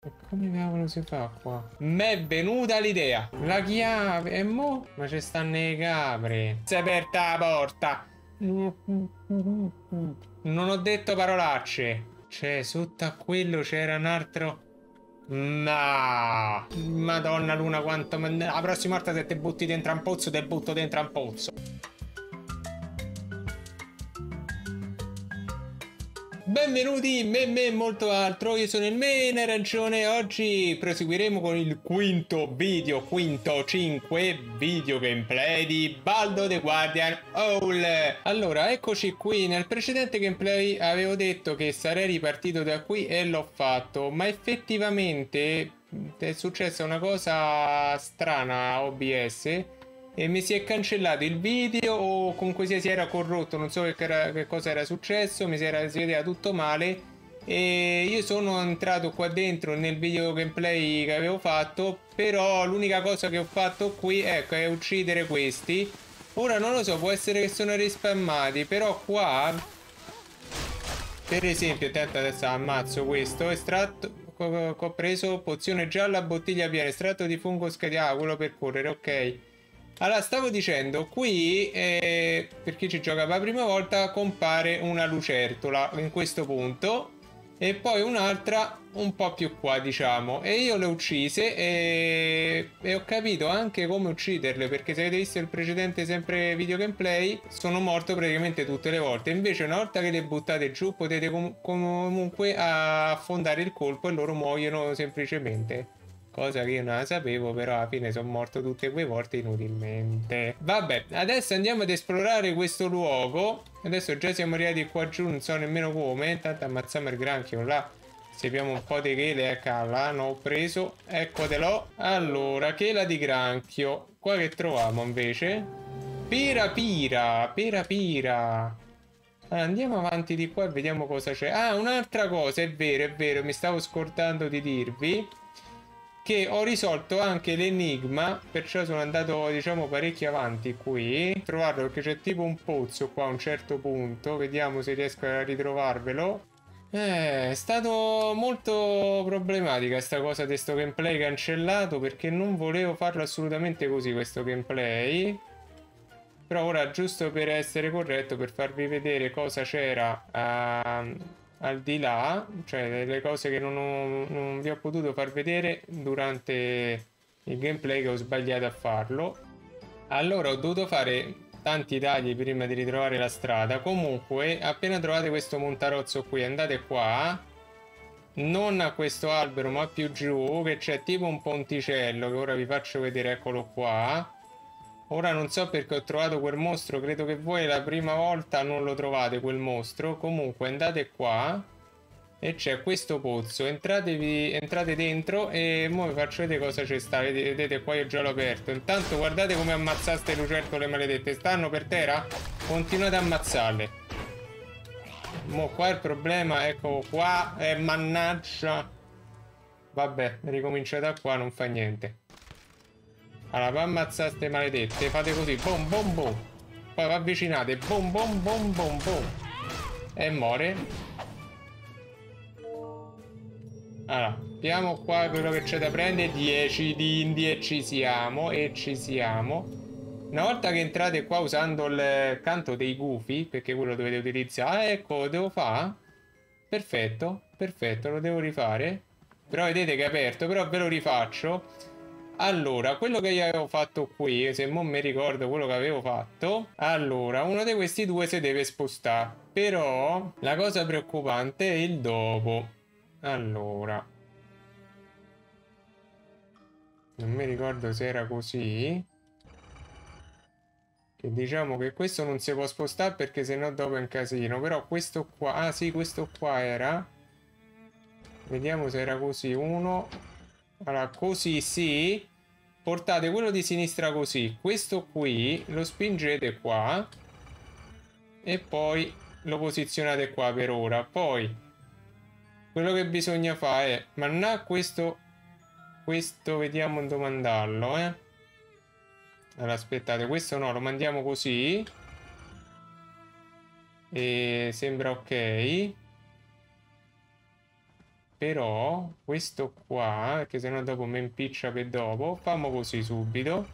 Come cavolo si fa qua? M'è venuta l'idea. La chiave. E mo? Ma ci stanno i capri. Si è aperta la porta. Non ho detto parolacce. Cioè, sotto a quello c'era un altro. No. Madonna Luna, quanto. La prossima volta se te butti dentro un pozzo, te butto dentro un pozzo. Benvenuti in me molto altro, io sono il Mene Arancione. Oggi proseguiremo con il quinto 5 video gameplay di Baldo the Guardian Owl. Allora, eccoci qui. Nel precedente gameplay avevo detto che sarei ripartito da qui e l'ho fatto, ma effettivamente è successa una cosa strana a OBS e mi si è cancellato il video o comunque si era corrotto, non so che cosa era successo, si vedeva tutto male e io sono entrato qua dentro nel video gameplay che avevo fatto, però l'unica cosa che ho fatto qui, ecco, è uccidere questi. Ora non lo so, può essere che sono rispammati, però qua, per esempio, attenta, adesso ammazzo questo, estratto, ho preso pozione gialla, bottiglia piena, estratto di fungo scadiato, quello per correre, ok. Allora, stavo dicendo, qui, per chi ci gioca per la prima volta, compare una lucertola in questo punto e poi un'altra un po' più qua, diciamo. E io le ho uccise e ho capito anche come ucciderle, perché se avete visto il precedente sempre video gameplay, sono morto praticamente tutte le volte. Invece una volta che le buttate giù potete comunque affondare il colpo e loro muoiono semplicemente. Cosa che io non la sapevo, però alla fine sono morto tutte quelle volte inutilmente. Vabbè, adesso andiamo ad esplorare questo luogo. Adesso già siamo arrivati qua giù, non so nemmeno come. Intanto ammazziamo il granchio là. Sepiamo un po' di chele, ecco là, non ho preso. Eccotelo. Allora, chela di granchio. Qua che troviamo invece? Pira pira, pira pira. Allora, andiamo avanti di qua e vediamo cosa c'è. Ah, un'altra cosa, è vero, mi stavo scordando di dirvi che ho risolto anche l'enigma, perciò sono andato, diciamo, parecchio avanti qui. Trovarlo perché c'è tipo un pozzo qua a un certo punto. Vediamo se riesco a ritrovarvelo. È stato molto problematica sta cosa di sto gameplay cancellato, perché non volevo farlo assolutamente così questo gameplay. Però ora, giusto per essere corretto, per farvi vedere cosa c'era al di là, cioè delle cose che non vi ho potuto far vedere durante il gameplay, che ho sbagliato a farlo. Allora ho dovuto fare tanti tagli prima di ritrovare la strada. Comunque, appena trovate questo montarozzo qui, andate qua, non a questo albero ma più giù, che c'è tipo un ponticello che ora vi faccio vedere, eccolo qua. Ora non so perché ho trovato quel mostro, credo che voi la prima volta non lo trovate quel mostro. Comunque andate qua e c'è questo pozzo, entrate dentro e ora vi faccio vedere cosa c'è sta. Vedete qua, io già l'ho aperto. Intanto guardate come ammazzaste le lucertole maledette, stanno per terra? Continuate a ammazzarle. Mo qua il problema, ecco qua, mannaggia. Vabbè, ricominciate da qua, non fa niente. Allora, per ammazzare ste maledette, fate così, boom boom boom. Poi vi avvicinate, boom boom boom boom boom. E muore. Allora, abbiamo qua quello che c'è da prendere, 10 dindi e ci siamo, Una volta che entrate qua usando il canto dei gufi, perché quello dovete utilizzare, ecco, lo devo fare. Perfetto, perfetto, lo devo rifare. Però vedete che è aperto, però ve lo rifaccio. Allora, quello che io avevo fatto qui, se non mi ricordo quello che avevo fatto, allora, uno di questi due si deve spostare. Però, la cosa preoccupante è il dopo. Allora, non mi ricordo se era così. Che diciamo che questo non si può spostare perché sennò dopo è un casino. Però questo qua, ah sì, questo qua era. Vediamo se era così. Uno. Allora, così sì. Portate quello di sinistra così. Questo qui lo spingete qua. E poi lo posizionate qua per ora. Poi, quello che bisogna fare è mandare questo. Questo vediamo dove mandarlo, eh. Allora, aspettate, questo no, lo mandiamo così. E sembra ok. Però questo qua, perché sennò dopo mi impiccia per dopo, fammo così subito.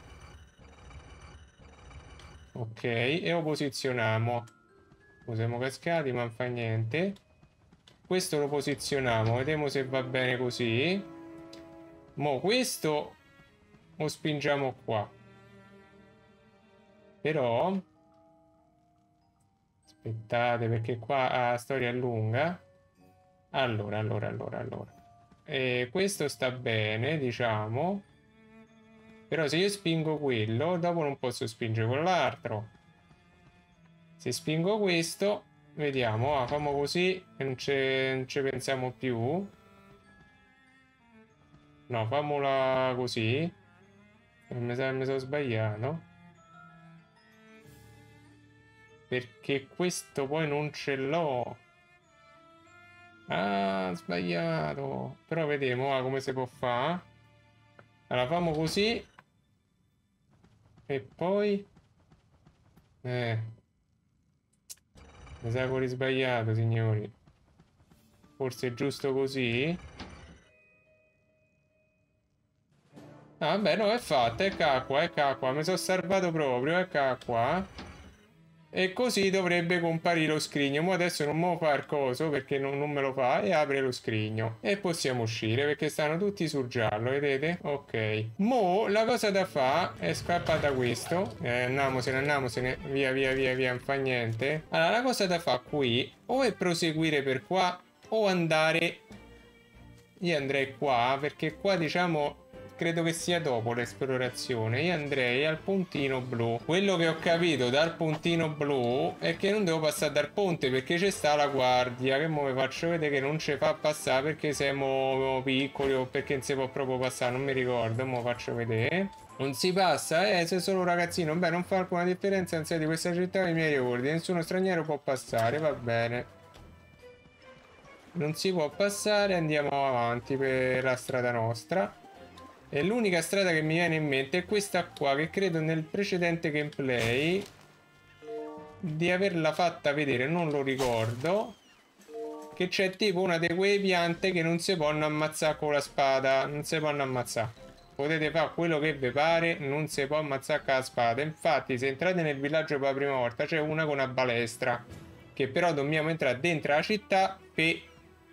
Ok, e lo posizioniamo. Siamo cascati, ma non fa niente. Questo lo posizioniamo, vediamo se va bene così. Mo questo lo spingiamo qua. Però aspettate, perché qua la storia è lunga. Allora. Questo sta bene, diciamo. Però se io spingo quello, dopo non posso spingere quell'altro. Se spingo questo, vediamo, facciamo così e non ci pensiamo più. No, fammola così. Mi sa che mi sono sbagliato. Perché questo poi non ce l'ho. Ah, sbagliato. Però vediamo come si può fare. Allora, facciamo così. E poi... mi sa che ho risbagliato, signori. Forse è giusto così. Ah, vabbè, no, è fatto, è qua. Mi sono salvato proprio, è qua. E così dovrebbe comparire lo scrigno. Ma adesso non me lo fa il coso perché non me lo fa e apre lo scrigno. E possiamo uscire perché stanno tutti sul giallo, vedete? Ok. Mo la cosa da fare è scappata questo. Andiamosene. Via, non fa niente. Allora, la cosa da fare qui o è proseguire per qua o andare... Io andrei qua perché qua diciamo... Credo che sia dopo l'esplorazione. Io andrei al puntino blu. Quello che ho capito dal puntino blu è che non devo passare dal ponte perché c'è sta la guardia. Che mo vi faccio vedere che non ci fa passare perché siamo piccoli o perché non si può proprio passare. Non mi ricordo. Mo faccio vedere. Non si passa, sei solo un ragazzino. Beh, non fa alcuna differenza. Anzi, di questa città i miei ordini. Nessuno straniero può passare. Va bene. Non si può passare. Andiamo avanti per la strada nostra. E l'unica strada che mi viene in mente è questa qua, che credo nel precedente gameplay di averla fatta vedere, non lo ricordo, che c'è tipo una di quelle piante che non si possono ammazzare con la spada, non si possono ammazzare. Potete fare quello che vi pare, non si può ammazzare con la spada. Infatti se entrate nel villaggio per la prima volta c'è una con una balestra, che però dobbiamo entrare dentro la città per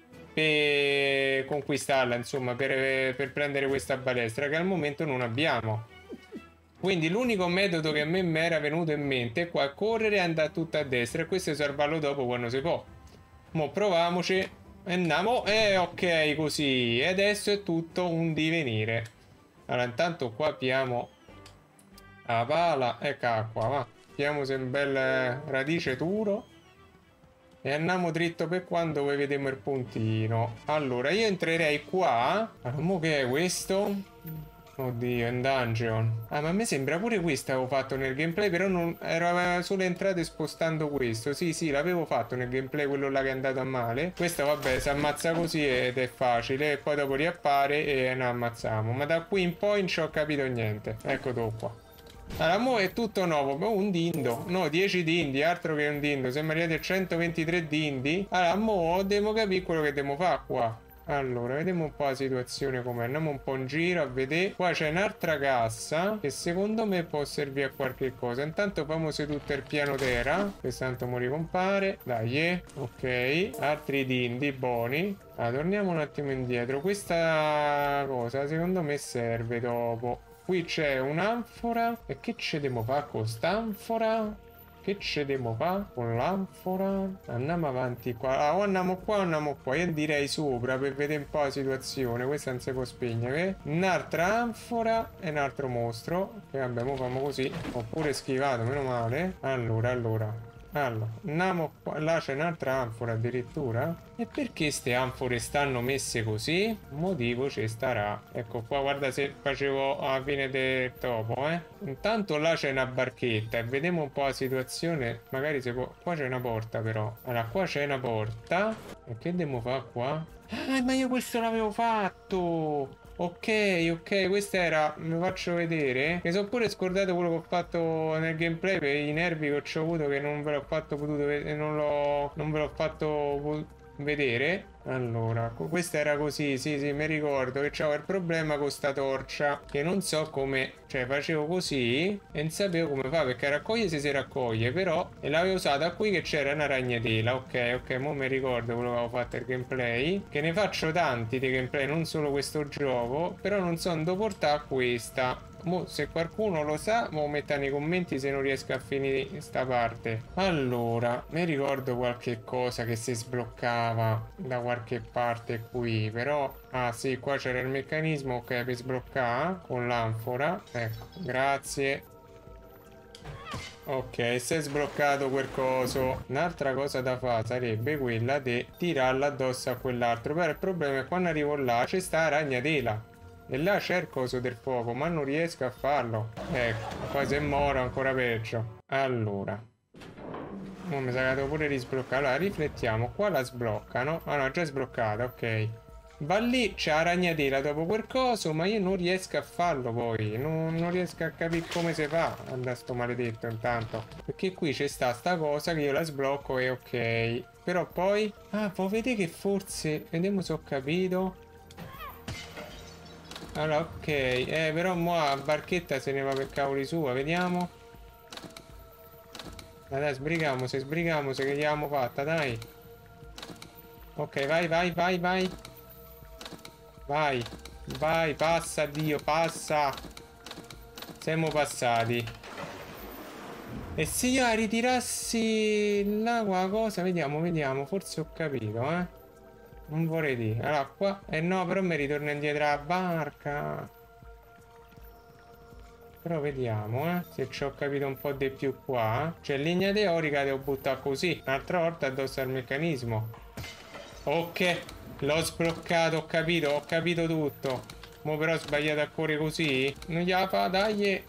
conquistarla, insomma, per prendere questa balestra che al momento non abbiamo. Quindi l'unico metodo che a me mi era venuto in mente è qua correre e andare tutto a destra e questo salvarlo dopo quando si può. Mo proviamoci e andiamo. Ok, così. E adesso è tutto un divenire. Allora intanto qua piamo la pala. Ecco qua, va. Piamoci un bel radice duro. E andiamo dritto per quando voi vediamo il puntino. Allora, io entrerei qua. Allora, mo che è questo? Oddio, è un dungeon. Ah, ma a me sembra pure questo avevo fatto nel gameplay, però non era solo entrato spostando questo. Sì, l'avevo fatto nel gameplay, quello là che è andato a male. Questo, vabbè, si ammazza così ed è facile. E poi dopo riappare e ne ammazziamo. Ma da qui in poi non ci ho capito niente. Eccolo qua. Allora, mo è tutto nuovo, un dindo, no, 10 dindi, altro che un dindo, siamo arrivati a 123 dindi. Allora, mo dobbiamo capire quello che dobbiamo fare qua. Allora, vediamo un po' la situazione com'è, andiamo un po' in giro a vedere. Qua c'è un'altra cassa che secondo me può servire a qualche cosa. Intanto facciamo tutto il piano terra, che tanto mo ricompare. Dai, ok, altri dindi, buoni. Allora, torniamo un attimo indietro, questa cosa secondo me serve dopo. Qui c'è un'anfora. E che ci devo fare con quest'anfora? Che ci devo fare con l'anfora? Andiamo avanti qua. O andiamo qua o andiamo qua. Io direi sopra per vedere un po' la situazione. Questa non si può spegnere. Un'altra anfora e un altro mostro. E vabbè, mo facciamo così. Ho pure schivato, meno male. Allora, andiamo qua. Là c'è un'altra anfora addirittura. E perché queste anfore stanno messe così? Motivo ci starà. Ecco qua, guarda se facevo alla fine del topo, Intanto là c'è una barchetta e vediamo un po' la situazione. Magari si può... Qua c'è una porta però. Allora, qua c'è una porta. E che devo fare qua? Ah, ma io questo l'avevo fatto! Ok, questa era, vi faccio vedere. Mi sono pure scordato quello che ho fatto nel gameplay per i nervi che ho avuto che non ve l'ho fatto potuto vedere, non ve l'ho fatto vedere. Allora, questa era così, sì, mi ricordo che c'avevo il problema con sta torcia, che non so come, cioè facevo così e non sapevo come fa, perché raccoglie si raccoglie, però, e l'avevo usata qui che c'era una ragnatela, ok, mo mi ricordo quello che avevo fatto il gameplay, che ne faccio tanti di gameplay, non solo questo gioco, però non so dove portare questa. Mo, se qualcuno lo sa, mo metta nei commenti se non riesco a finire sta parte. Allora, mi ricordo qualche cosa che si sbloccava da qualche parte qui, però... Ah sì, qua c'era il meccanismo, ok, per sbloccare con l'anfora. Ecco, grazie. Ok, si è sbloccato quel coso. Un'altra cosa da fare sarebbe quella di tirarla addosso a quell'altro. Però il problema è quando arrivo là c'è sta ragnatela. E là c'è il coso del fuoco, ma non riesco a farlo. Ecco, poi se moro ancora peggio. Allora. Mo mi sa che devo pure risbloccare. Allora, riflettiamo. Qua la sbloccano. Ah no, già è sbloccata, ok. Va lì, c'è la ragnatela dopo quel coso, ma io non riesco a farlo poi. Non riesco a capire come si fa. Andà sto maledetto intanto. Perché qui c'è sta cosa che io la sblocco e ok. Però poi... Ah, può vedere che forse... Vediamo se ho capito... Allora, ok, però mo a barchetta se ne va per cavoli sua, vediamo. Dai, sbrighiamo, se che l'abbiamo fatta, dai. Ok, vai. Vai, passa, Dio, passa. Siamo passati. E se io la ritirassi là qualcosa, vediamo, forse ho capito, Non vorrei dire. Allora, qua... no, però mi ritorna indietro la barca. Però vediamo, se ci ho capito un po' di più qua. Cioè, linea teorica devo buttare così. Un'altra volta addosso al meccanismo. Ok, l'ho sbloccato, ho capito tutto. Mo però ho sbagliato a cuore così. Non gliela fa, dai.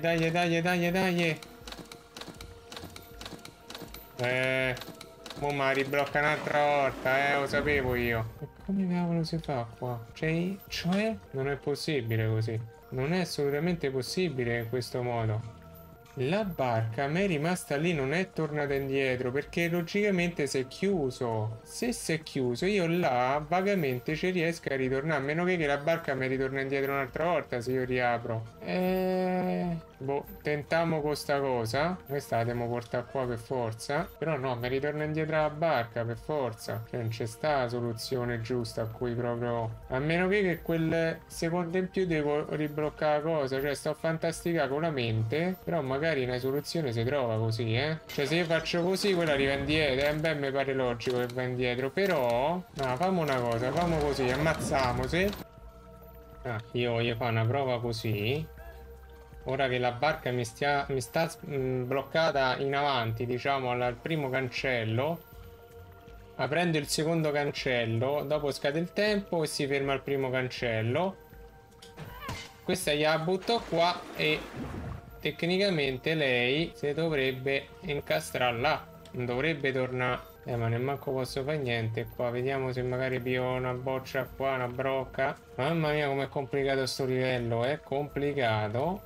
Mo mi riblocca un'altra volta, lo sapevo io. E come cavolo si fa qua? Cioè, non è possibile così. Non è assolutamente possibile in questo modo. La barca mi è rimasta lì, non è tornata indietro perché logicamente si è chiuso. Se si è chiuso, io là vagamente ci riesco a ritornare. A meno che la barca mi ritorna indietro un'altra volta se io riapro. Boh, tentiamo con sta cosa. Questa la devo portare qua per forza. Però no, mi ritorna indietro la barca per forza. Cioè non c'è sta la soluzione giusta a cui proprio... A meno che quel secondo in più devo ribloccare la cosa. Cioè sto a fantasticare con la mente. Però magari una soluzione si trova così, Cioè se io faccio così quella arriva indietro. Beh, mi pare logico che va indietro. Però... No, facciamo una cosa. Facciamo così, ammazzamoci. Ah, io voglio fare una prova così. Ora che la barca mi sta bloccata in avanti, diciamo, al primo cancello, aprendo il secondo cancello, dopo scade il tempo e si ferma al primo cancello. Questa gliela butto qua e tecnicamente lei si dovrebbe incastrare là. Non dovrebbe tornare. Ma nemmanco posso fare niente qua. Vediamo se magari più una boccia qua, una brocca. Mamma mia com'è complicato sto livello. È complicato.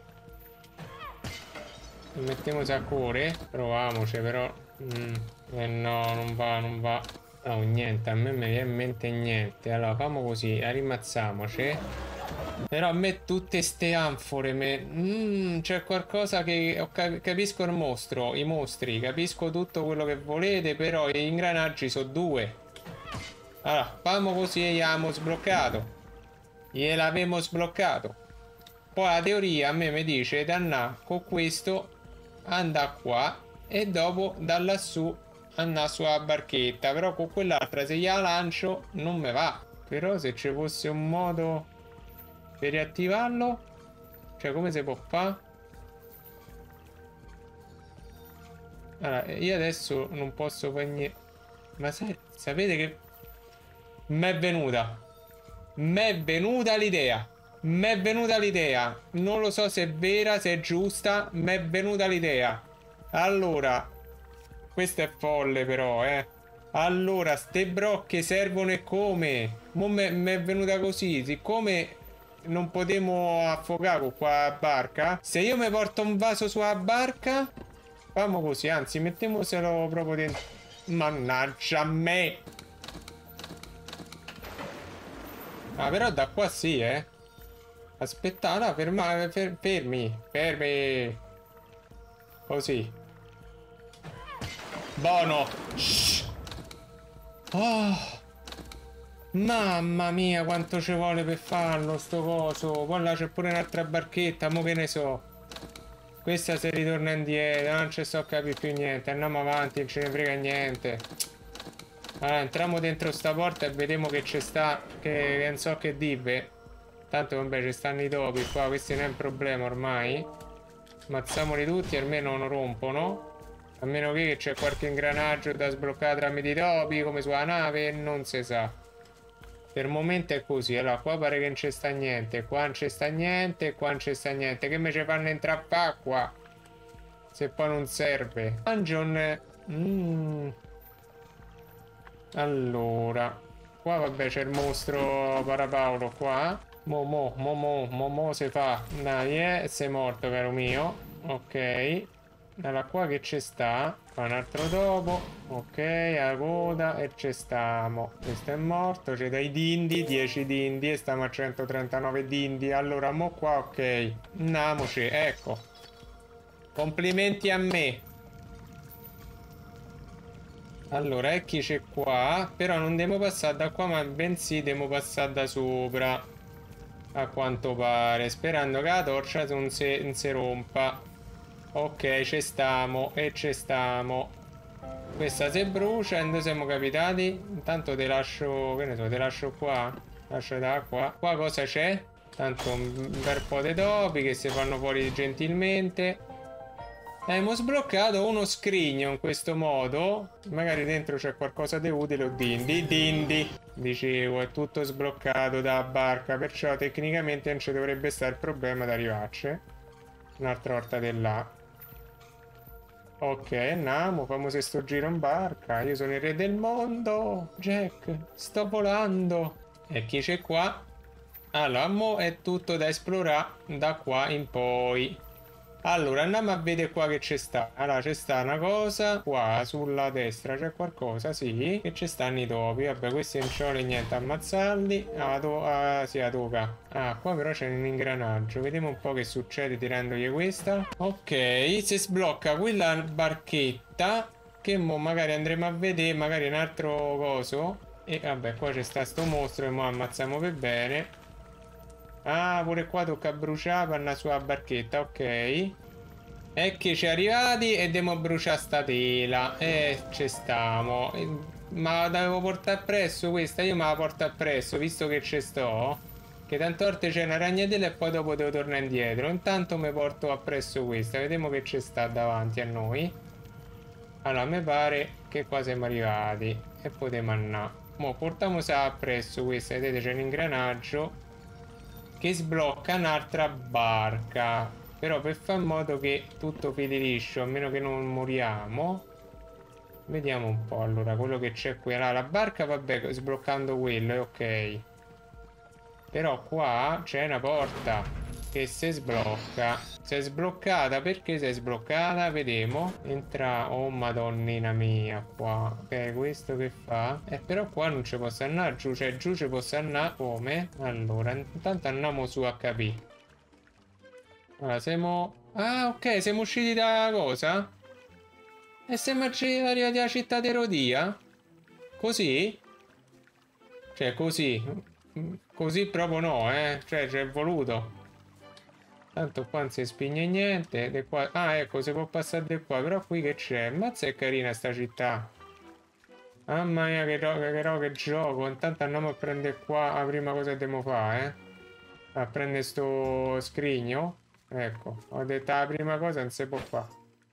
Mettiamoci a cuore. Proviamoci però. No, non va. No, niente, a me mi viene in mente niente. Allora, facciamo così, rimazziamoci. Però a me tutte ste anfore c'è qualcosa che capisco il mostro, i mostri, capisco tutto quello che volete, però gli ingranaggi sono due. Allora, facciamo così e gliel'abbiamo sbloccato. Gliel'avevamo sbloccato. Poi la teoria a me mi dice danna con questo andare qua e dopo da lassù andare sulla barchetta. Però con quell'altra se gliela lancio non mi va. Però se ci fosse un modo per riattivarlo, cioè come si può fare? Allora, io adesso non posso fare niente. Ma sapete che m'è venuta l'idea. M'è venuta l'idea. Non lo so se è vera, se è giusta. M'è venuta l'idea. Allora, questa è folle però, Allora, ste brocche servono e come? Mo' m'è venuta così. Siccome non potevo affogare con qua la barca, se io mi porto un vaso sulla barca, facciamo così, anzi, mettiamoselo proprio dentro. Mannaggia a me. Ah, però da qua sì, eh. Aspetta, no, fermi, fermi. Così. Buono. Shh. Oh, mamma mia, quanto ci vuole per farlo sto coso. Poi là c'è pure un'altra barchetta, mo che ne so. Questa si ritorna indietro, non ci so a capire più niente. Andiamo avanti, non ce ne frega niente. Allora, entriamo dentro sta porta e vediamo che c'è sta. Che non so che dire. Tanto vabbè, ci stanno i topi qua, questo non è un problema ormai. Ammazziamoli tutti, almeno non rompono. A meno che c'è qualche ingranaggio da sbloccare tramite i topi, come sulla nave, non si sa. Per il momento è così. Allora, qua pare che non c'è sta niente. Qua non c'è sta niente, qua non c'è sta niente. Che me ci fanno entrare qua? Se poi non serve. Dungeon. Allora. Qua vabbè c'è il mostro Parapaolo qua. Mo se fa. Dai, sei morto caro mio. Ok. Allora qua che ci sta? Qua un altro topo. Ok, la coda e ci stiamo. Questo è morto. C'è dai dindi, 10 dindi e stiamo a 139 dindi. Allora mo qua ok. Andiamoci, ecco. Complimenti a me. Allora, chi c'è qua? Però non devo passare da qua, ma bensì devo passare da sopra. A quanto pare. Sperando che la torcia non si rompa. Ok, ci stiamo. E ci stiamo. Questa si brucia e dove siamo capitati? Intanto te lascio. Che ne so, te lascio qua. Lascio da qua. Qua cosa c'è? Tanto un bel po' di topi che si fanno fuori gentilmente. Abbiamo sbloccato uno scrigno in questo modo. Magari dentro c'è qualcosa di utile o dindi. Dicevo, è tutto sbloccato da barca, perciò tecnicamente non ci dovrebbe stare il problema di arrivarci. Un'altra volta di là. Ok, andiamo, famo sto giro in barca. Io sono il re del mondo. Jack, sto volando. E chi c'è qua? Allora, mo è tutto da esplorare da qua in poi. Allora, andiamo a vedere qua che c'è sta. Allora, c'è sta una cosa. Qua, sulla destra, c'è qualcosa, sì. E ci stanno i topi. Vabbè, questi non ci vuole niente, ammazzarli. Sì, la tocca. Ah, qua però c'è un ingranaggio. Vediamo un po' che succede tirandogli questa. Ok, si sblocca quella barchetta. Che mo magari andremo a vedere, magari un altro coso. E vabbè, qua c'è sta mostro e mo ammazziamo per bene. Ah, pure qua tocca bruciare per una sua barchetta, ok. E che ci arrivati e devo bruciare sta tela. E ci stiamo. Ma la devo portare appresso questa? Io me la porto appresso, visto che ci sto. Che tante volte c'è una ragnatela e poi dopo devo tornare indietro. Intanto mi porto appresso questa. Vediamo che ci sta davanti a noi. Allora, mi pare che qua siamo arrivati. E potremo andare. Mo portiamoci appresso questa. Vedete, c'è un ingranaggio che sblocca un'altra barca. Però per fare in modo che tutto fili liscio, a meno che non moriamo. Vediamo un po'. Allora, quello che c'è qui. Allora, la barca, vabbè, sbloccando quello è ok. Però qua c'è una porta che si sblocca. Si è sbloccata. Perché si è sbloccata? Vediamo. Entra. Oh madonnina mia qua. Ok, questo che fa? Però qua non ci posso andare giù. Cioè giù ci posso andare come? Allora, intanto andiamo su HP. Allora, siamo... Ah, ok, siamo usciti da cosa? E siamo arrivati alla città di Rodia? Così? Cioè, così. Così proprio no, Cioè, c'è voluto. Tanto qua non si spigne niente. De qua... Ah, ecco, si può passare di qua. Però qui che c'è? Mazza è carina sta città. Mamma mia, che gioco. Intanto andiamo a prendere qua la prima cosa che dobbiamo fare, A prendere sto scrigno. Ecco, ho detto la prima cosa non si può fare.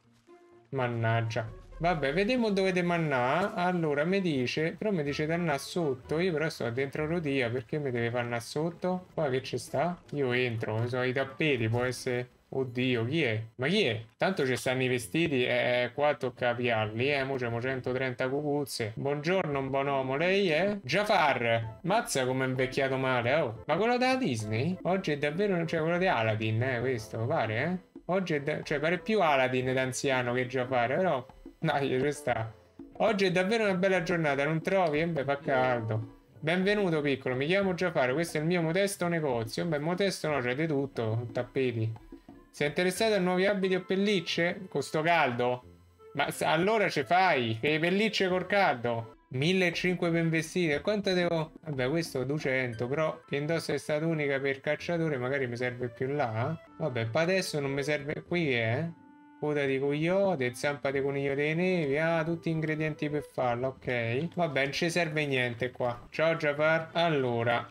Mannaggia. Vabbè, vediamo dove te mannà. Allora, mi dice... Però mi dice di andare sotto. Io però sto dentro Rodia. Perché mi deve far andare sotto? Qua che ci sta? Io entro. Sono i tappeti. Può essere... Oddio, chi è? Ma chi è? Tanto ci stanno i vestiti e qua tocca piarli, Mo c'è 130 cucuzze. Buongiorno, buon uomo, lei è? Jafar! Mazza come è invecchiato male, oh. Ma quello della Disney? Oggi è davvero... Cioè, quello di Aladdin, questo, pare, Oggi è... Cioè, pare più Aladdin d'anziano che Jafar, però... Dai, ci sta. Oggi è davvero una bella giornata, non trovi? Beh, fa caldo. Benvenuto piccolo, mi chiamo Giafare, questo è il mio modesto negozio. Beh, modesto no, c'è di tutto, tappeti. Sei interessato a nuovi abiti o pellicce? Con sto caldo? Ma allora ce fai, che pellicce col caldo. 1500 per vestire, e quanto devo... Vabbè, questo 200, però che indossa questa tunica per cacciatore magari mi serve più là. Vabbè, per adesso non mi serve... Qui che è? Coda di coyote, zampa di coniglio dei nevi, ah, tutti ingredienti per farlo, ok. Vabbè, non ci serve niente qua. Ciao Jafar. Allora,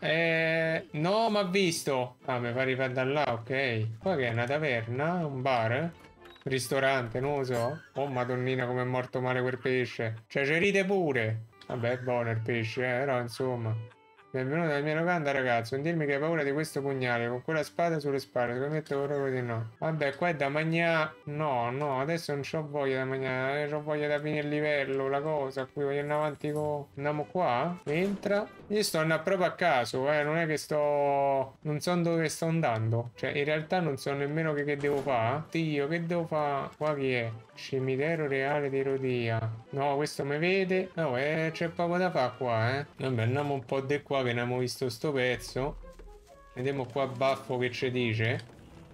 no, ma visto. Ah, mi fa rifare da là, ok. Qua che è una taverna, un bar? Ristorante, non lo so. Oh, madonnina, come è morto male quel pesce. Cioè, ci ride pure. Vabbè, è buono il pesce, però insomma. Benvenuto nella mia locanda, ragazzo. Non dirmi che hai paura di questo pugnale con quella spada sulle spalle. Scommetto proprio di no. Vabbè, qua è da mangiare. No, no, adesso non c'ho voglia da mangiare. Ho voglia da finire il livello, la cosa. Qui voglio andare avanti con. Andiamo qua. Entra. Io sto andando proprio a caso, Non è che sto. Non so dove sto andando. Cioè, in realtà non so nemmeno che devo fare. Dio, che devo fare? Qua chi è? Cimitero reale di Rodia. No, questo mi vede. No, c'è poco da fare qua, Vabbè, andiamo un po' di qua che ne abbiamo visto sto pezzo. Vediamo qua Baffo che ci dice.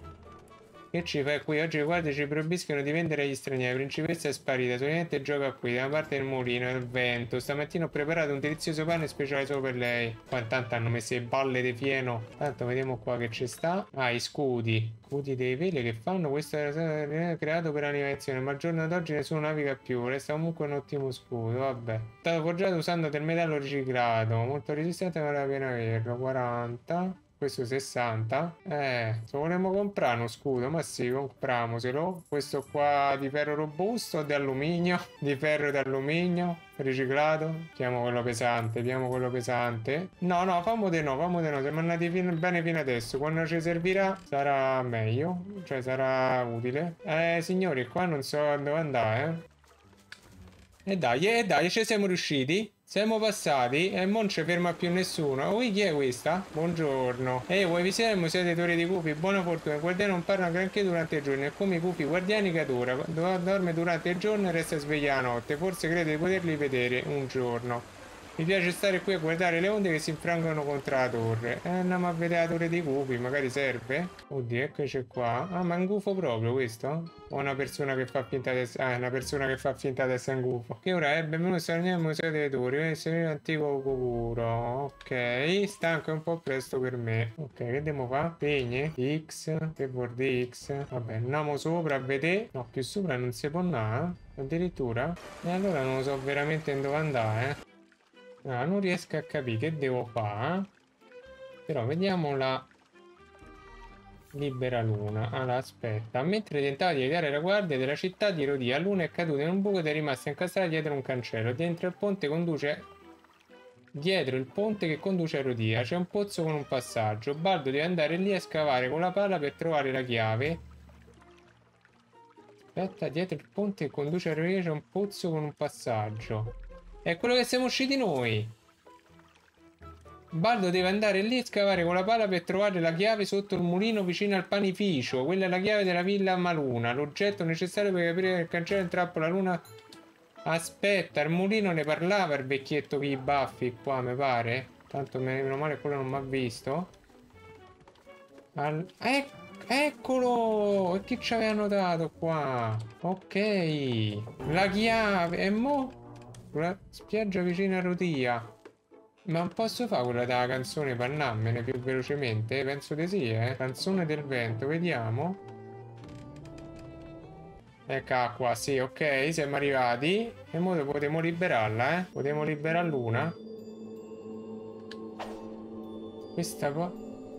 Che ci fai qui? Oggi le guardie ci proibiscono di vendere agli stranieri. La principessa è sparita. Solamente gioca qui, da una parte del mulino, del vento. Stamattina ho preparato un delizioso pane speciale solo per lei. Qua intanto hanno messo le balle di fieno. Tanto vediamo qua che ci sta. Ah, i scudi. Scudi dei veli che fanno. Questo era stato creato per animazione, ma al giorno d'oggi nessuno naviga più. Resta comunque un ottimo scudo. Vabbè. È stato forgiato usando del metallo riciclato. Molto resistente, vale la pena averlo. 40. Questo 60. Se volevamo comprare uno scudo, ma sì, compriamoselo. Questo qua di ferro robusto o di alluminio? Di ferro e di alluminio riciclato. Chiamo quello pesante, diamo quello pesante. No, no, fammo di no, fammo di no. Siamo andati bene fino adesso. Quando ci servirà sarà meglio, cioè sarà utile. Signori, qua non so dove andare, E dai, ci siamo riusciti. Siamo passati e non ci ferma più nessuno. Ui, chi è questa? Buongiorno. Vuoi visitare il museo dei tori di Cupi? Buona fortuna. Il guardiano non parla granché durante il giorno. È come i Cupi guardiani che adora. Dorme durante il giorno e resta sveglia la notte. Forse crede di poterli vedere un giorno. Mi piace stare qui a guardare le onde che si infrangono contro la torre. Andiamo a vedere la torre dei Cupi, magari serve? Oddio, eccoci qua. Ah, ma è un gufo proprio questo? O una persona che fa finta di essere... Ah, è una persona che fa finta di essere un gufo. Che ora è benvenuto al museo delle torri. Essere un antico curo. Ok, sta anche un po' presto per me. Ok, che dobbiamo fare? Pegne, X, che vuol dire X? Vabbè, andiamo sopra a vedere. No, più sopra non si può andare. Addirittura? E allora non lo so veramente dove andare, No, non riesco a capire che devo fare. Però vediamo la libera luna. Allora, aspetta. Mentre tentava di evitare la guardia della città di Rodia, Luna è caduta in un buco ed è rimasta incastrata dietro un cancello. Dietro il ponte che conduce a Rodia c'è un pozzo con un passaggio. Baldo deve andare lì a scavare con la pala per trovare la chiave. Aspetta, dietro il ponte che conduce a Rodia c'è un pozzo con un passaggio. È quello che siamo usciti noi. Baldo deve andare lì e scavare con la pala per trovare la chiave sotto il mulino vicino al panificio. Quella è la chiave della villa Maluna. L'oggetto necessario per aprire il cancello in trappola luna. Aspetta, il mulino ne parlava il vecchietto con i baffi qua, mi pare. Tanto meno male quello non mi ha visto. Eccolo! E che ci aveva dato qua? Ok. La chiave. E mo'? La spiaggia vicino a Rodia. Ma non posso fare quella della canzone per andarmene più velocemente? Penso di sì, Canzone del vento, vediamo. Eccola qua, sì, ok, siamo arrivati. E ora potremo liberarla, Potremo liberare l'una. Questa qua...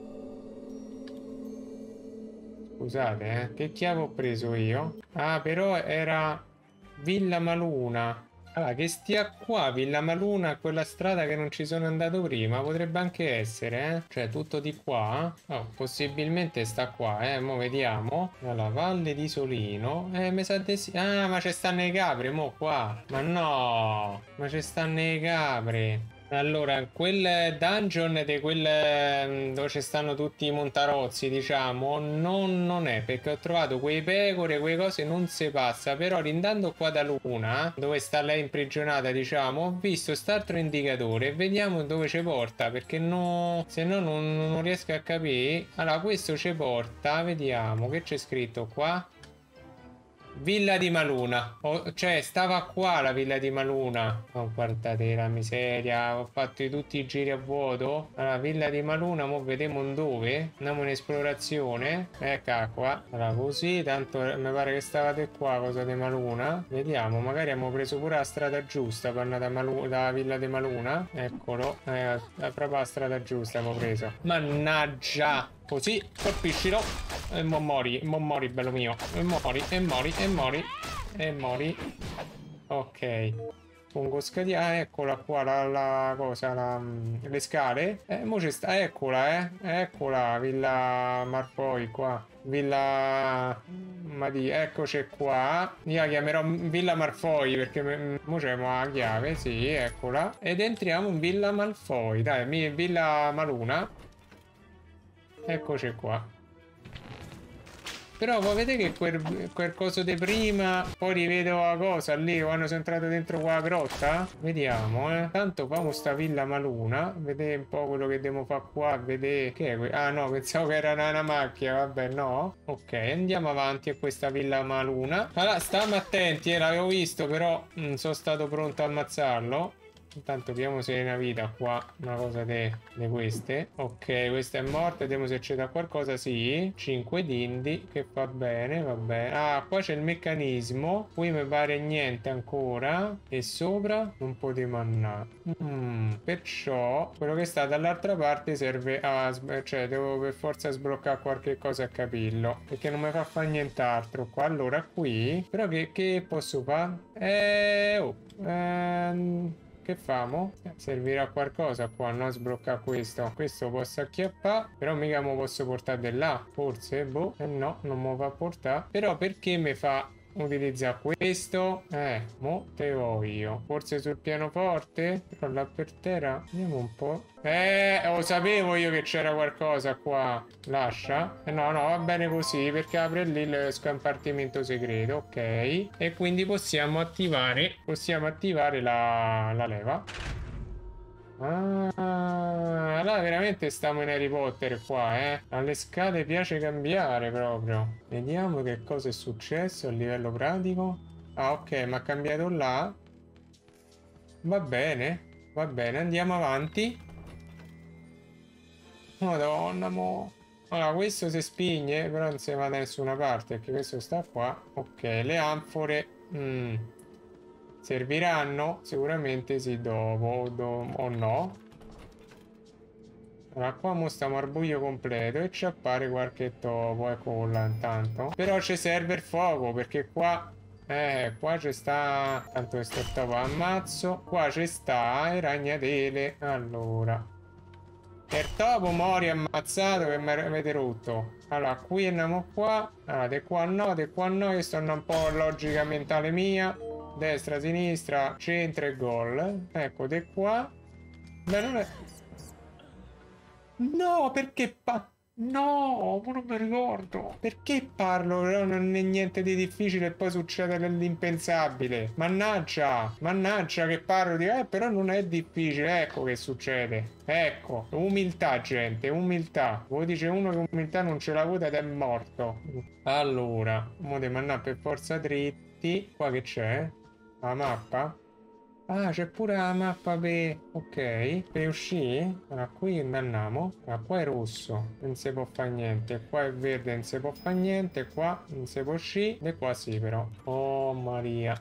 Scusate, Che chiave ho preso io? Ah, però era Villa Maluna. Allora, che stia qua, Villa Maluna, quella strada che non ci sono andato prima, potrebbe anche essere, Cioè, tutto di qua. Oh, possibilmente sta qua, Mo' vediamo. Allora, Valle di Solino. Mi sa di sì. Ah, ma ci stanno i capri, mo' qua. Ma no, ma ci stanno i capri. Allora, quel dungeon di quel dove ci stanno tutti i montarozzi, diciamo, non è perché ho trovato quei pecore, quelle cose non si passa. Però andando qua da Luna, dove sta lei imprigionata, diciamo, ho visto quest'altro indicatore e vediamo dove ci porta, perché no, se no non riesco a capire. Allora, questo ci porta, vediamo che c'è scritto qua. Villa di Maluna, cioè stava qua la villa di Maluna. Oh, guardate la miseria, ho fatto tutti i giri a vuoto. Allora, villa di Maluna, mo vediamo dove. Andiamo in esplorazione. Ecco qua. Allora, così, tanto mi pare che stavate qua, cosa di Maluna. Vediamo, magari abbiamo preso pure la strada giusta per andare da Villa di Maluna. Eccolo, proprio la strada giusta abbiamo preso. Mannaggia! Così, colpiscilo. E mo mori, bello mio. E mori, e mori, e mori. E mori. Ok. Fungo scadiano, eccola qua la cosa, le scale. Mo ci sta, eccola, eccola, Villa Marpoi qua. Villa... Ma di, eccoci qua. Io la chiamerò Villa Malfoy perché mo c'è la chiave, sì, eccola. Ed entriamo in Villa Malfoy, dai, Villa Maluna. Eccoci qua. Però voi vedete che quel coso di prima, poi rivedo la cosa lì quando sono entrato dentro qua la grotta? Vediamo, Tanto famo sta Villa Maluna, vedete un po' quello che devo fare qua, vedere che è ah no, pensavo che era una macchia, vabbè no. Ok, andiamo avanti a questa Villa Maluna. Allora, stiamo attenti, l'avevo visto, però non sono stato pronto a ammazzarlo. Intanto vediamo se è una vita qua, una cosa di queste. Ok, questa è morta, vediamo se c'è da qualcosa. Sì, 5 dindi, che va bene, va bene. Ah, qua c'è il meccanismo. Qui mi pare niente ancora. E sopra non potevo andare. Perciò quello che sta dall'altra parte serve a... cioè, devo per forza sbloccare qualche cosa a capirlo. Perché non mi fa fare nient'altro qua. Allora, qui... Però che posso fare? Che famo? Servirà a qualcosa qua, no? Sbloccare questo. Questo posso acchiappare, però mica mo posso portare di là. Forse, boh. No, non mi fa portare. Però perché mi fa utilizzare questo? Mo te voglio. Forse sul pianoforte? Però là per terra. Vediamo un po'. Lo sapevo io che c'era qualcosa qua. Lascia. No, no, va bene così perché apre lì il scompartimento segreto. Ok. E quindi possiamo attivare la leva. Ah, allora veramente stiamo in Harry Potter qua, Alle scale piace cambiare proprio. Vediamo che cosa è successo a livello pratico. Ah, ok, mi ha cambiato là. Va bene, andiamo avanti. Madonna, mo. Allora, questo si spegne, però non si va da nessuna parte, perché questo sta qua. Ok, le anfore. Serviranno? Sicuramente sì, dopo o no. Allora, qua mo stiamo al buio completo e ci appare qualche topo e colla intanto. Però ci serve il fuoco, perché qua... qua ci sta... Tanto questo topo ammazzo. Qua ci sta il ragnatele. Allora... Per topo mori ammazzato che mi avete rotto. Allora, qui andiamo qua. Allora, di qua no, io sto andando un po' a logica mentale mia. Destra, sinistra, centro e gol. Ecco, di qua. Beh, non è... No, perché No, ma non mi ricordo. Perché parlo? Però non è niente di difficile e poi succede l'impensabile. Mannaggia, mannaggia che parlo di... però non è difficile. Ecco che succede. Ecco, umiltà, gente, umiltà. Voi dice uno che umiltà non ce l'ha avuta ed è morto. Allora, mo devo andare per forza dritti. Qua che c'è? La mappa? Ah, c'è pure la mappa per... Ok, per uscire? Allora, qui andiamo. Allora, qua è rosso, non si può fare niente. Qua è verde, non si può fare niente. Qua non si può uscire. E qua sì, però. Oh, Maria.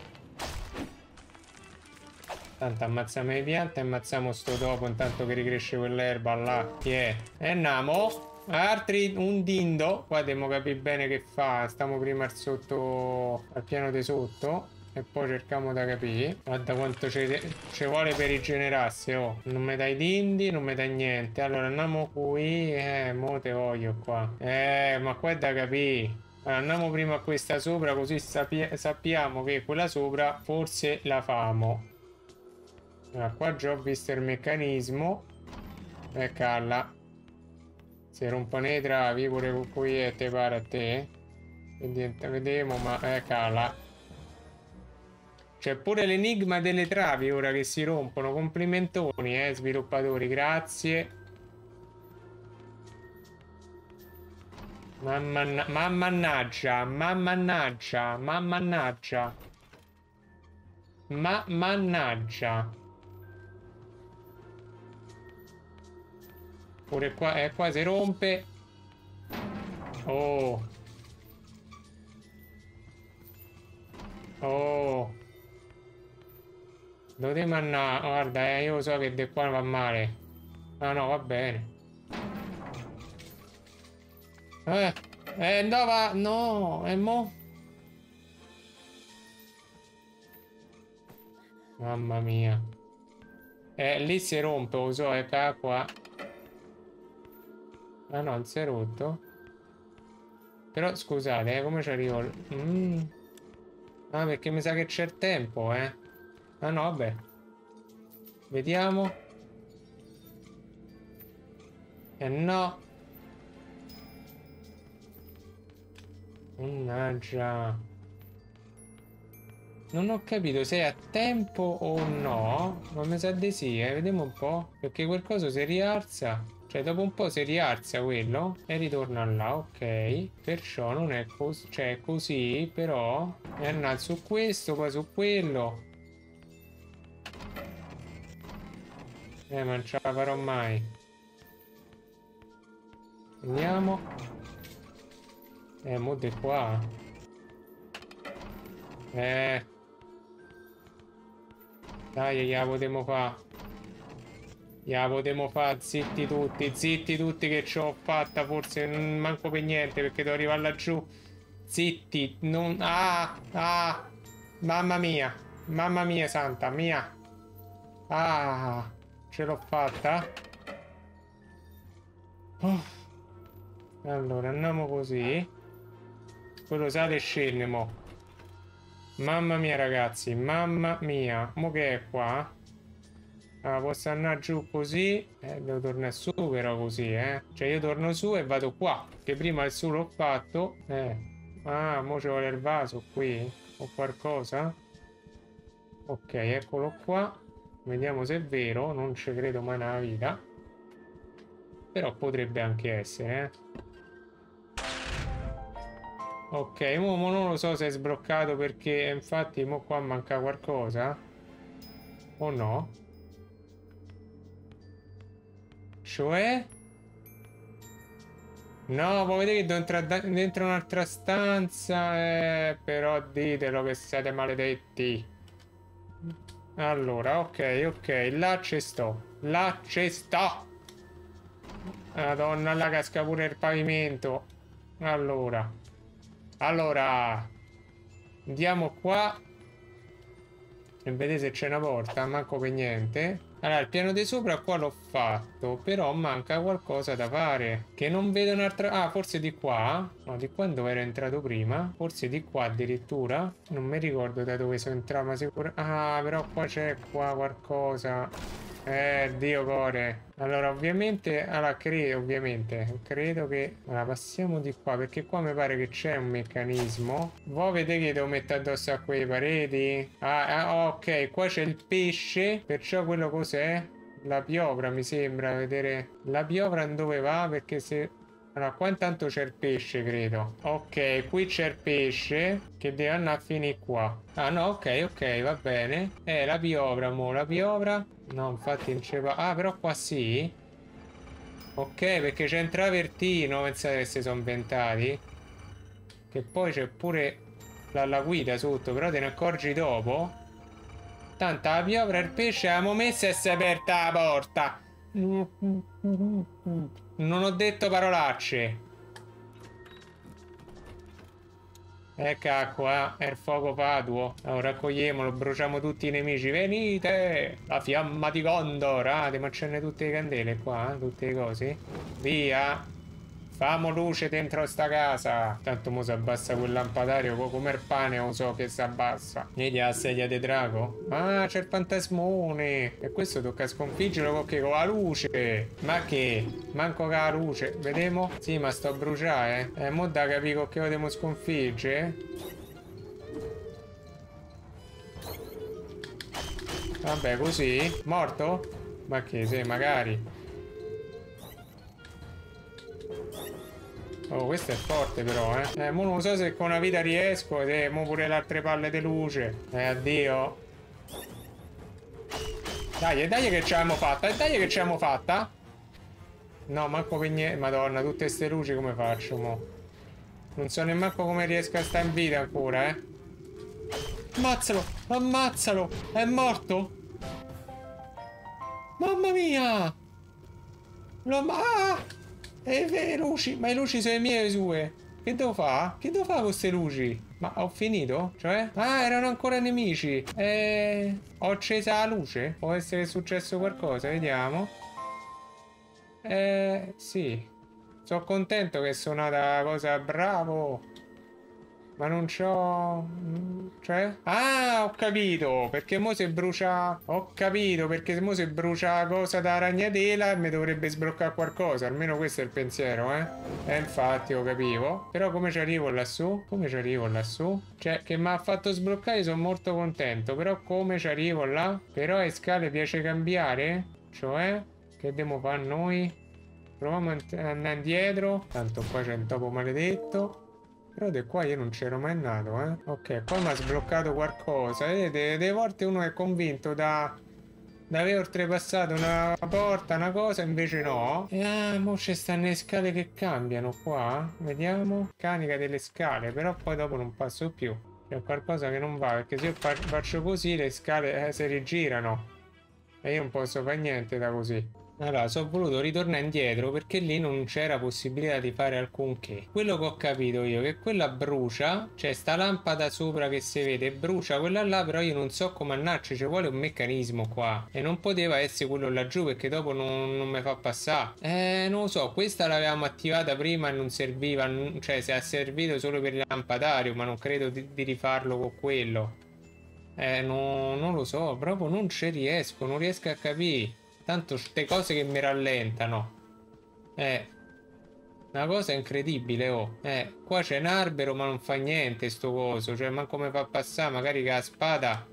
Tanto ammazziamo le piante e ammazziamo sto topo intanto che ricresce quell'erba là. Chi è? E andiamo. Altri un dindo. Qua dobbiamo capire bene che fa. Stiamo prima al piano di sotto. E poi cerchiamo da capire. Guarda quanto ci vuole per rigenerarsi. Oh. Non mi dai dindi, non mi dai niente. Allora andiamo qui. Mo te voglio qua. Ma qua è da capire. Allora, andiamo prima a questa sopra, così sappiamo che quella sopra forse la famo. Allora, qua già ho visto il meccanismo. Calla. Se rompono i travi pure con qui e te pare a te. Quindi vediamo, ma calla. C'è pure l'enigma delle travi ora che si rompono. Complimentoni, sviluppatori, grazie. Mammannaggia, mammannaggia, mammannaggia. Mannaggia. Pure qua, qua si rompe. Oh. Oh. Dove manna? Guarda, io so che di qua va male. Ah no, va bene. No, va. No, e mo? Mamma mia. Lì si rompe, lo so, qua. Ah no, non si è rotto. Però scusate, come ci arrivo? Ah, perché mi sa che c'è il tempo, Ah no, vabbè. Vediamo. No. Mannaggia. Non ho capito se è a tempo o no. Ma mi sa di sì, vediamo un po'. Perché quel coso si rialza. Cioè, dopo un po' si rialza quello e ritorna là, ok. Perciò non è così. Cioè, è così, però. È andato su questo, poi su quello. Ma non ce la farò mai. Andiamo. Mo di qua. Dai, gliela potremo fa'. Gliela potremo fa', zitti tutti che ci ho fatta, forse non manco per niente perché devo arrivare laggiù. Zitti, non... mamma mia santa, mia. Ce l'ho fatta. Allora, andiamo così. Quello sale e scende, mo. Mamma mia ragazzi, mamma mia. Mo che è qua? Posso andare giù così. Devo tornare su però così, Cioè io torno su e vado qua. Che prima il su l'ho fatto. Mo ci vuole il vaso qui. O qualcosa. Ok, eccolo qua. Vediamo se è vero. Non ci credo mai nella vita. Però potrebbe anche essere, Ok, mo non lo so se è sbloccato perché infatti mo qua manca qualcosa. O no? Cioè? No, voi vedete che devo entrare dentro un'altra stanza. Però ditelo che siete maledetti. Allora, ok. Là ci sto. Là ci sto. Madonna, là casca pure il pavimento. Allora, andiamo qua e vedete se c'è una porta, manco per niente. Allora, il piano di sopra qua l'ho fatto, però manca qualcosa da fare, che non vedo un'altra... forse di qua? No, di qua dove ero entrato prima? Forse di qua addirittura? Non mi ricordo da dove sono entrato, ma sicuro... però qua c'è qualcosa... Dio core. Allora ovviamente credo che passiamo di qua perché qua mi pare che c'è un meccanismo. Voi vedete che devo mettere addosso a quelle pareti? Ok, qua c'è il pesce, perciò quello cos'è? La piovra mi sembra vedere. La piovra dove va? Perché se... Allora, qua intanto c'è il pesce, credo. Ok, qui c'è il pesce che deve andare a finire qua. No, ok, va bene. La piovra, la piovra. No, infatti non c'è... però qua sì. Ok, perché c'è un travertino, pensate che si sono inventati. Che poi c'è pure la guida sotto, però te ne accorgi dopo. Tanto la piovra e il pesce abbiamo messo e si è aperta la porta. Non ho detto parolacce. Ecco, è il fuoco fatuo. Allora raccogliamolo, bruciamo tutti i nemici. Venite! La fiamma di Gondor. Devo accendere tutte le candele qua, tutte le cose. Via! Famo luce dentro sta casa. Tanto mo si abbassa quel lampadario come il pane, lo so che si abbassa. Vedi la sedia di drago? Ah, c'è il fantasmone. E questo tocca sconfiggerlo con la luce. Ma che? Manco con la luce. Vediamo? Sì, ma sto a bruciare. Mo da capire con che lo devo sconfiggere. Vabbè, così? Morto? Ma che, sì, magari. Oh, questo è forte però, eh. Mo non so se con una vita riesco, se mo pure le altre palle di luce. Addio. Dai, dai che ce l'abbiamo fatta, dai che ce l'abbiamo fatta. No, manco per niente. Madonna, tutte ste luci come faccio, mo? Non so nemmeno come riesco a stare in vita ancora, eh. Ammazzalo, ammazzalo, è morto. Mamma mia. Ah! Le luci, ma le luci sono le mie e le sue. Che devo fare? Che devo fare con queste luci? Ma ho finito? Cioè? Ah, erano ancora nemici. Ho accesa la luce? Può essere successo qualcosa? Vediamo. Sì. Sono contento che è suonata la cosa, bravo. Ma non c'ho... Cioè? Ah, ho capito! Perché mo se brucia... Ho capito, perché mo se brucia la cosa da ragnatela mi dovrebbe sbloccare qualcosa. Almeno questo è il pensiero, eh? Infatti, lo capivo. Però come ci arrivo lassù? Come ci arrivo lassù? Cioè, che mi ha fatto sbloccare, sono molto contento. Però come ci arrivo là? Però a scale piace cambiare? Cioè? Che dobbiamo fare noi? Proviamo a andare indietro. Tanto qua c'è un topo maledetto. Però di qua io non c'ero mai andato, eh. Ok, poi mi ha sbloccato qualcosa. Vedete, delle volte uno è convinto da aver oltrepassato una porta, una cosa, invece no. E mo ci stanno le scale che cambiano qua. Vediamo. Canica delle scale, però poi dopo non passo più. C'è qualcosa che non va, perché se io faccio così le scale si rigirano. E io non posso fare niente da così. Allora, sono voluto ritornare indietro perché lì non c'era possibilità di fare alcunché. Quello che ho capito io è che quella brucia, c'è sta lampada sopra che si vede, brucia quella là, però io non so come annarci, ci vuole un meccanismo qua. E non poteva essere quello laggiù perché dopo non mi fa passare. Non lo so, questa l'avevamo attivata prima e non serviva, cioè se ha servito solo per il lampadario, ma non credo di rifarlo con quello. Non lo so, proprio non ci riesco, non riesco a capire. Tanto ste cose che mi rallentano. Una cosa incredibile, oh. Qua c'è un albero ma non fa niente sto coso. Cioè, manco come fa passare, magari che la spada.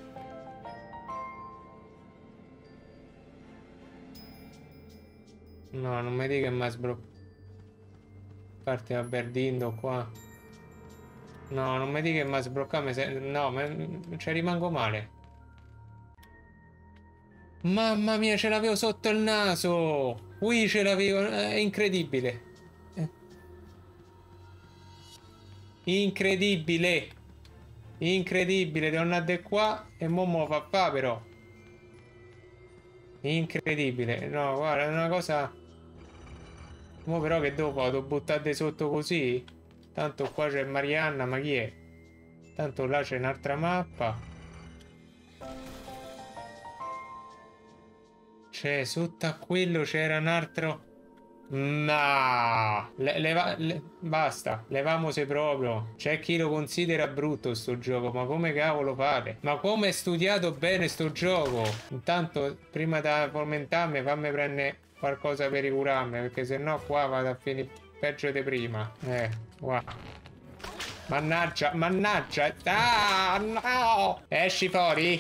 No, non mi dica che mi ha sbloccato. A parte la Berdindo qua. No, non mi dica che mi ha sbloccato. No, ci rimango male. Mamma mia, ce l'avevo sotto il naso! Qui ce l'avevo, è incredibile. Incredibile! Incredibile, devo andare di qua e mo me lo fa fa però. Incredibile, no, guarda, è una cosa... Mo però che devo fare? Devo buttare sotto così? Tanto qua c'è Marianna, ma chi è? Tanto là c'è un'altra mappa. Cioè, sotto a quello c'era un altro... No! Basta, levamose proprio. C'è chi lo considera brutto sto gioco, ma come cavolo fate? Ma come è studiato bene sto gioco? Intanto, prima di fomentarmi, fammi prendere qualcosa per curarmi, perché sennò qua vado a finire peggio di prima. Qua. Mannaggia, mannaggia! Ah, no! Esci fuori!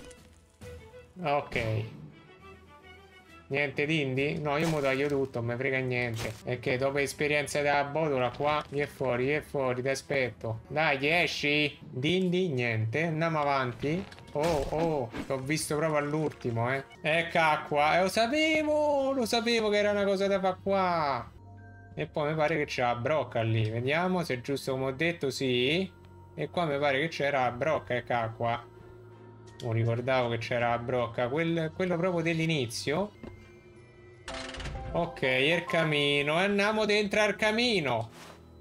Ok. Niente d'indi? No, io mi taglio tutto, non mi frega niente. Perché dopo esperienza della botola qua, vieni fuori, ti aspetto. Dai, esci! D'indi, niente. Andiamo avanti. Oh, l'ho visto proprio all'ultimo, eh. Cacqua, lo sapevo che era una cosa da fare qua. E poi mi pare che c'è la brocca lì. Vediamo se è giusto come ho detto, sì. E qua mi pare che c'era la brocca, cacqua. Non ricordavo che c'era la brocca. Quello proprio dell'inizio. Ok, il camino. Andiamo dentro al camino.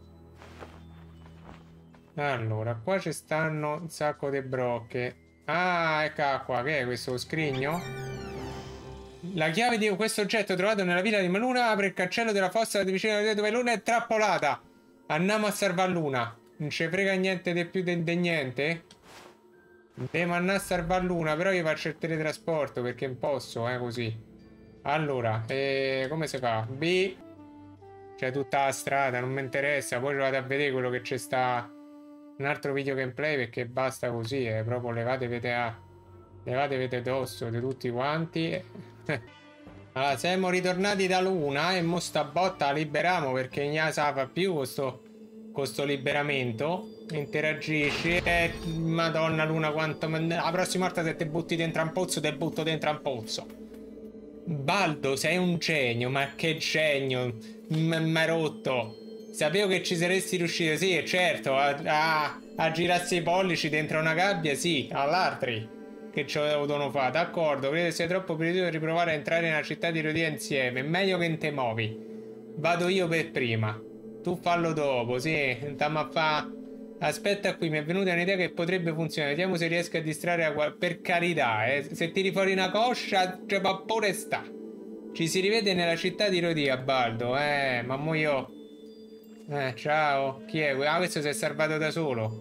Allora, qua ci stanno un sacco di brocche. Ah, ecco qua. Che è questo scrigno? La chiave di questo oggetto trovato nella villa di Luna apre il cancello della fossa di vicino dove Luna è trappolata. Andiamo a salvare Luna. Non ci frega niente di più di niente. Devo andare a salvare Luna, però io faccio il teletrasporto perché non posso, così. Allora, come si fa? B. C'è tutta la strada, non mi interessa. Poi vado a vedere quello che c'è sta. Un altro video gameplay perché basta così, proprio levatevi addosso di tutti quanti. Allora, siamo ritornati da Luna e mo sta botta la liberiamo perché non sa fa più questo liberamento. Interagisci e madonna Luna quanto la prossima volta se ti butti dentro un pozzo te butto dentro un pozzo. Baldo, sei un genio, ma che genio, m'ha rotto. Sapevo che ci saresti riuscito, sì, certo, a girarsi i pollici dentro una gabbia, sì, all'altri che ci devono fare, d'accordo, credo sia troppo periodo di riprovare a entrare nella città di Rodia insieme, meglio che non te muovi. Vado io per prima, tu fallo dopo, sì, andiamo a fa. Aspetta qui, mi è venuta un'idea che potrebbe funzionare, vediamo se riesco a distrarre per carità, se tiri fuori una coscia, cioè va pure sta. Ci si rivede nella città di Rodia, Baldo, ma mo io. Ciao, chi è? Ah, questo si è salvato da solo.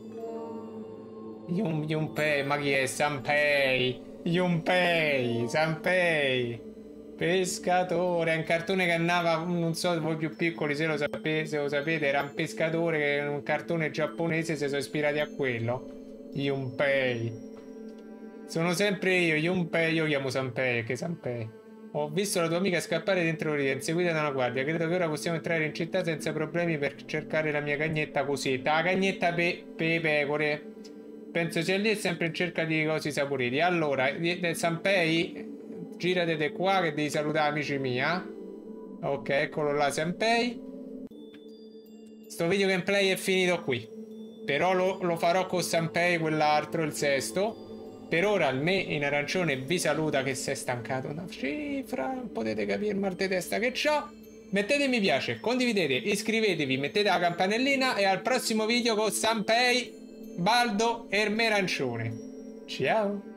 Junpei, ma chi è? Sanpei, Junpei, Sanpei, pescatore, è un cartone che andava, non so voi più piccoli se lo sapete, era un pescatore che è un cartone giapponese, si sono ispirati a quello. Junpei. Sono sempre io, Junpei, io chiamo Sanpei, che Sanpei. Ho visto la tua amica scappare dentro lì, inseguita da una guardia. Credo che ora possiamo entrare in città senza problemi per cercare la mia cagnetta cosetta. La cagnetta per le pecore. Penso sia lì e sempre in cerca di cose saporiti. Allora, Sanpei, girate qua che devi salutare amici mia. Ok, eccolo là Sanpei. Sto video gameplay è finito qui. Però lo farò con Sanpei, quell'altro, il sesto. Per ora il me in arancione vi saluta che si è stancato una cifra, non potete capire il mal di testa che c'ho. Mettete mi piace, condividete, iscrivetevi, mettete la campanellina e al prossimo video con Sanpei, Baldo e il me arancione. Ciao!